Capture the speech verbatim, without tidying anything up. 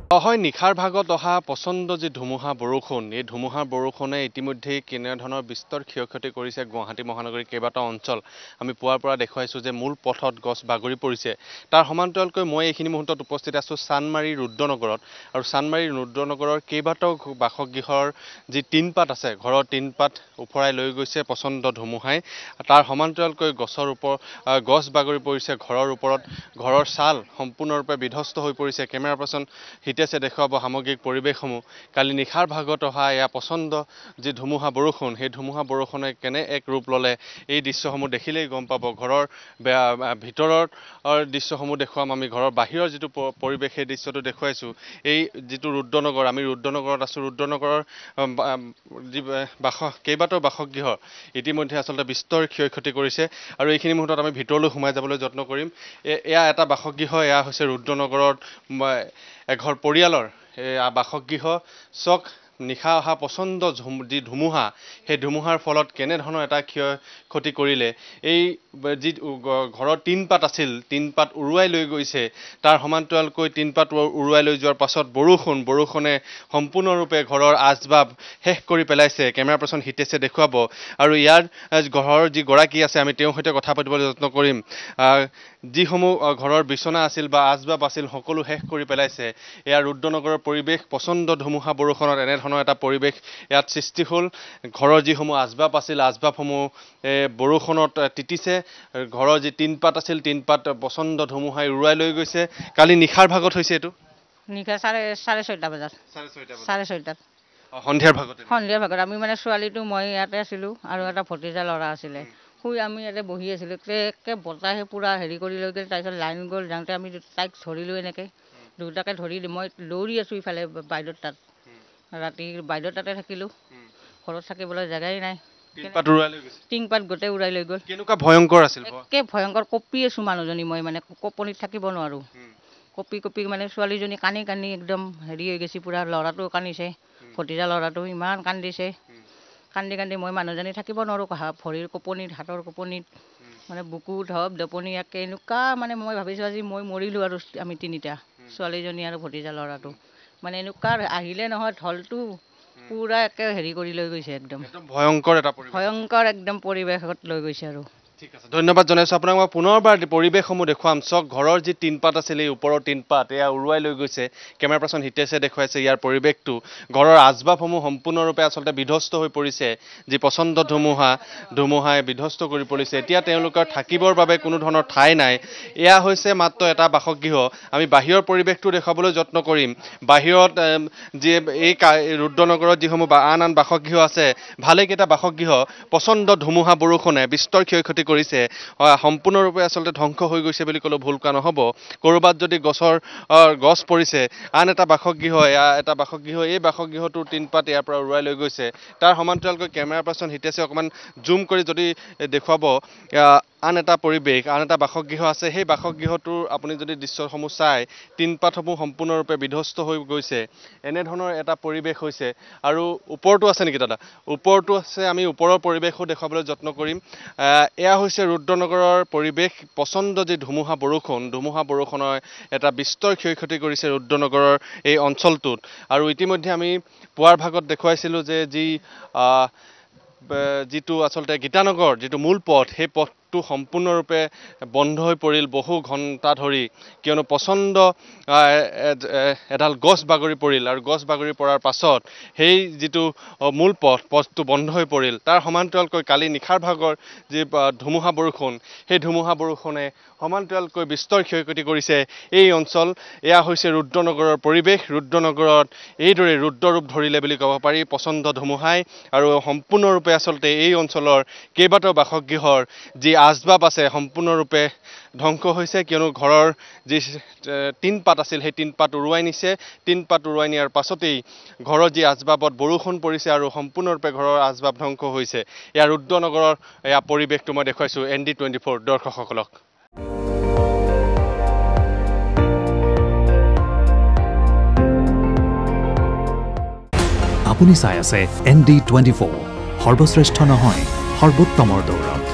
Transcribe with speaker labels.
Speaker 1: হয় নিখাৰ ভাগত অহা পচন্দ যি ধুমুহা বৰষুণ এই ধুমুহা বৰষুণে ইতিমধ্যে কেনেধৰণৰ বিস্তৰ ক্ষয়ক্ষতি কৰিছে গুৱাহাটী মহানগৰীৰ কেইবাটাও অঞ্চল আমি পুৱাৰ পৰা দেখুৱাইছোঁ যে মূল পথত গছ বাগৰি পৰিছে তাৰ সমান্তৰালকৈ মই এইখিনি মুহূৰ্তত উপস্থিত আছোঁ চানমাৰী ৰুদ্ৰনগৰত আৰু চানমাৰী ৰুদ্ৰনগৰৰ কেইবাটাও বাসগৃহৰ যি টিনপাত আছে ঘৰৰ টিনপাত উফৰাই লৈ গৈছে পচন্দ ধুমুহাই তাৰ সমান্তৰালকৈ গছৰ ওপৰ গছ বাগৰি পৰিছে ঘৰৰ ওপৰত ঘৰৰ ছাল সম্পূৰ্ণৰূপে বিধ্বস্ত হৈ পৰিছে কেমেৰা পাৰ্চন হিতেছে দেখুৱাব সামগ্ৰিক পৰিৱেশসমূহ কালি নিখাৰ ভাগত অহা এয়া পচন্দ যি ধুমুহা বৰষুণ সেই ধুমুহা বৰষুণে কেনে এক ৰূপ ল'লে এই দৃশ্যসমূহ দেখিলেই গম পাব ঘৰৰ ভিতৰৰ দৃশ্যসমূহ দেখুৱাম আমি ঘৰৰ বাহিৰৰ যিটো পৰিৱেশ সেই দৃশ্যটো দেখুৱাইছোঁ এই যিটো ৰুদ্ৰনগৰ আমি ৰুদ্ৰনগৰত আছোঁ ৰুদ্ৰনগৰৰ যি বাস কেইবাটাও বাসগৃহ ইতিমধ্যে আচলতে বিস্তৰ ক্ষয়ক্ষতি কৰিছে আৰু এইখিনি মুহূৰ্তত আমি ভিতৰলৈ সোমাই যাবলৈ যত্ন কৰিম এয়া এটা বাসগৃহ এয়া হৈছে ৰুদ্ৰনগৰত এঘৰ পৰিয়ালৰ বাসগৃহ চক নিশা অহা পচন্দ যি ধুমুহা সেই ধুমুহাৰ ফলত কেনেধৰণৰ এটা ক্ষয় ক্ষতি কৰিলে এই যি ঘৰৰ টিনপাত আছিল টিনপাত উৰুৱাই লৈ গৈছে তাৰ সমান্তৰালকৈ টিনপাত উৰুৱাই লৈ যোৱাৰ পাছত বৰষুণ বৰষুণে সম্পূৰ্ণৰূপে ঘৰৰ আচবাব শেষ কৰি পেলাইছে কেমেৰা পাৰ্চন হিতেছে দেখুৱাব আৰু ইয়াৰ ঘৰৰ যি গৰাকী আছে আমি তেওঁৰ সৈতে কথা পাতিবলৈ যত্ন কৰিম যিসমূহ ঘৰৰ বিচনা আছিল বা আচবাব আছিল সকলো শেষ কৰি পেলাইছে এয়া ৰুদ্ৰনগৰৰ পৰিৱেশ পচন্দ ধুমুহা বৰষুণত এনেধৰণৰ এটা পৰিৱেশ ইয়াত সৃষ্টি হ'ল ঘৰৰ যিসমূহ আচবাব আছিল আচবাবসমূহ বৰষুণত তিতিছে ঘৰৰ যি টিনপাত আছিল টিনপাত পচন্দ ধুমুহাই উৰুৱাই লৈ গৈছে কালি নিশাৰ ভাগত হৈছে এইটো
Speaker 2: নিশা চাৰে চাৰে ছয়টা বজাত চাৰে ছয়টাত
Speaker 1: সন্ধিয়াৰ ভাগত
Speaker 2: সন্ধিয়াৰ ভাগত আমি মানে ছোৱালীটো মই ইয়াতে আছিলোঁ আৰু এটা ভতিজা ল'ৰা আছিলে শুই আমি ইয়াতে বহি আছিলোঁ একে বতাহে পূৰা হেৰি কৰি লৈ গ'ল তাৰপিছত লাইন গ'ল যাওঁতে আমি তাইক ধৰিলোঁ এনেকৈ দুটাকে ধৰি মই দৌৰি আছোঁ ইফালে বাইদেউৰ তাত ৰাতি বাইদেউৰ তাতে থাকিলোঁ ঘৰত থাকিবলৈ জেগাই নাই টিংপাত গোটেই উৰাই লৈ গ'ল
Speaker 1: কেনেকুৱা ভয়ংকৰ আছিল
Speaker 2: একে ভয়ংকৰ কঁপি আছোঁ মানুহজনী মই মানে কঁপনিত থাকিব নোৱাৰোঁ কঁপি কঁপি মানে ছোৱালীজনী কান্দি কান্দি একদম হেৰি হৈ গৈছে পূৰা ল'ৰাটো কান্দিছে ভতিজা ল'ৰাটো ইমান কান্দিছে কান্দি কান্দি মই মানুহজনী থাকিব নোৱাৰোঁ ভৰিৰ কঁপনিত হাতৰ কঁপনিত মানে বুকু ধপ দপনি একে এনেকুৱা মানে মই ভাবিছোঁ আজি মই মৰিলোঁ আৰু আমি তিনিটা ছোৱালীজনী আৰু ভতিজা ল'ৰাটো মানে এনেকুৱা আহিলে নহয় ঢলটো পূৰা একে হেৰি কৰি লৈ গৈছে একদম
Speaker 1: ভয়ংকৰ এটা
Speaker 2: ভয়ংকৰ একদম পৰিৱেশত লৈ গৈছে আৰু
Speaker 1: ঠিক আছে ধন্যবাদ জনাইছোঁ আপোনাক মই পুনৰবাৰ পৰিৱেশসমূহ দেখুৱাম চক ঘৰৰ যি টিনপাত আছিল এই ওপৰৰ টিনপাত এয়া উৰুৱাই লৈ গৈছে কেমেৰা পাৰ্চন হিতেছে দেখুৱাইছে ইয়াৰ পৰিৱেশটো ঘৰৰ আচবাবসমূহ সম্পূৰ্ণৰূপে আচলতে বিধ্বস্ত হৈ পৰিছে যি পচন্দ ধুমুহা ধুমুহাই বিধ্বস্ত কৰি পৰিছে এতিয়া তেওঁলোকৰ থাকিবৰ বাবে কোনো ধৰণৰ ঠাই নাই এয়া হৈছে মাত্ৰ এটা বাসগৃহ আমি বাহিৰৰ পৰিৱেশটো দেখুৱাবলৈ যত্ন কৰিম বাহিৰত যি এই ৰুদ্ৰনগৰত যিসমূহ আন আন বাসগৃহ আছে ভালেকেইটা বাসগৃহ পচন্দ ধুমুহা বৰষুণে বিস্তৰ ক্ষয়ক্ষতি কৰিছে সম্পূৰ্ণৰূপে আচলতে ধ্বংস হৈ গৈছে বুলি ক'লেও ভুল কোৱা নহ'ব ক'ৰবাত যদি গছৰ গছ পৰিছে আন এটা বাসগৃহ এয়া এটা বাসগৃহ এই বাসগৃহটোৰ টিনপাত ইয়াৰ পৰা উৰুৱাই লৈ গৈছে তাৰ সমান্তৰালকৈ কেমেৰা পাৰ্চন হিতেছে অকণমান জুম কৰি যদি দেখুৱাব আন এটা পৰিৱেশ আন এটা বাসগৃহ আছে সেই বাসগৃহটোৰ আপুনি যদি দৃশ্যসমূহ চাই টিনপাতসমূহ সম্পূৰ্ণৰূপে বিধ্বস্ত হৈ গৈছে এনেধৰণৰ এটা পৰিৱেশ হৈছে আৰু ওপৰতো আছে নেকি দাদা ওপৰতো আছে আমি ওপৰৰ পৰিৱেশো দেখুৱাবলৈ যত্ন কৰিম এয়া হৈছে ৰুদ্ৰনগৰৰ পৰিৱেশ পচন্দ যি ধুমুহা বৰষুণ ধুমুহা বৰষুণৰ এটা বিস্তৰ ক্ষয়ক্ষতি কৰিছে ৰুদ্ৰনগৰৰ এই অঞ্চলটোত আৰু ইতিমধ্যে আমি পুৱাৰ ভাগত দেখুৱাইছিলোঁ যে যি যিটো আচলতে গীতানগৰ যিটো মূল পথ সেই পথটো সম্পূৰ্ণৰূপে বন্ধ হৈ পৰিল বহু ঘণ্টা ধৰি কিয়নো পচন্দ এডাল গছ বাগৰি পৰিল আৰু গছ বাগৰি পৰাৰ পাছত সেই যিটো মূল পথ পথটো বন্ধ হৈ পৰিল তাৰ সমান্তৰালকৈ কালি নিশাৰ ভাগৰ যি ধুমুহা বৰষুণ সেই ধুমুহা বৰষুণে সমান্তৰালকৈ বিস্তৰ ক্ষয়ক্ষতি কৰিছে এই অঞ্চল এয়া হৈছে ৰুদ্ৰনগৰৰ পৰিৱেশ ৰুদ্ৰনগৰত এইদৰে ৰুদ্ৰৰূপ ধৰিলে বুলি ক'ব পাৰি পচন্দ ধুমুহাই আৰু সম্পূৰ্ণৰূপে আচলতে এই অঞ্চলৰ কেইবাটাও বাসগৃহৰ যি আচবাব আছে সম্পূৰ্ণৰূপে ধ্বংস হৈছে কিয়নো ঘৰৰ যি টিনপাত আছিল সেই টিনপাত উৰুৱাই নিছে টিনপাত উৰুৱাই নিয়াৰ পাছতেই ঘৰৰ যি আচবাবত বৰষুণ পৰিছে আৰু সম্পূৰ্ণৰূপে ঘৰৰ আচবাব ধ্বংস হৈছে এয়া ৰুদ্ৰনগৰৰ এয়া পৰিৱেশটো মই দেখুৱাইছোঁ এন ডি টুৱেণ্টি ফ'ৰ দৰ্শকসকলক
Speaker 3: আপুনি চাই আছে এন ডি টুৱেণ্টি ফ'ৰ সৰ্বশ্ৰেষ্ঠ নহয় সৰ্বোত্তমৰ দৌৰ